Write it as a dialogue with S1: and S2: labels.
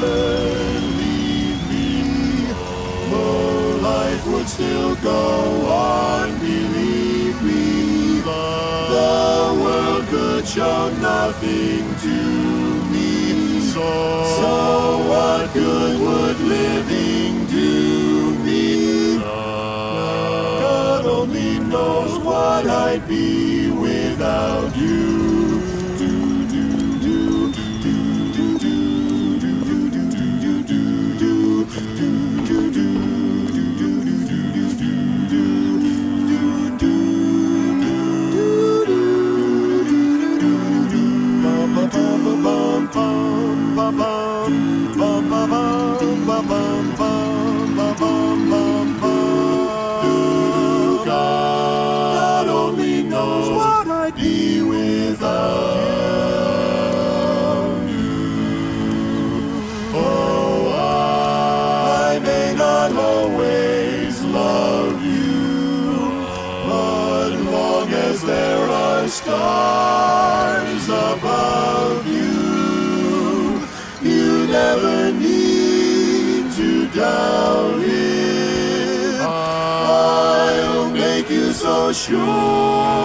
S1: leave me, though life would still go on, believe me, the world could show nothing to me. So what good would living do me? God only knows what I'd be without you. God only knows what I'd be without you. Oh, I may not always love you, but long as there are stars above you, you never need to doubt it. I'll make you so sure